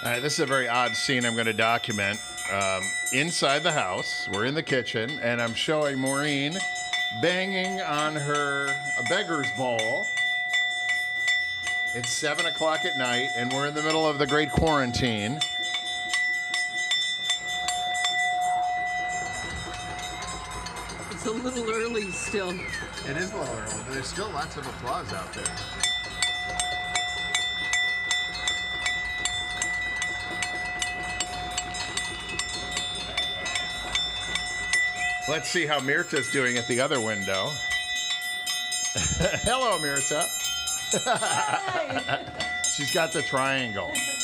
All right, this is a very odd scene I'm going to document. Inside the house, we're in the kitchen, and I'm showing Maureen banging on a beggar's bowl. It's 7 o'clock at night, and we're in the middle of the great quarantine. It's a little early still. It is a little early, but there's still lots of applause out there. Let's see how Mirta's doing at the other window. Hello, Mirta. Hi. She's got the triangle.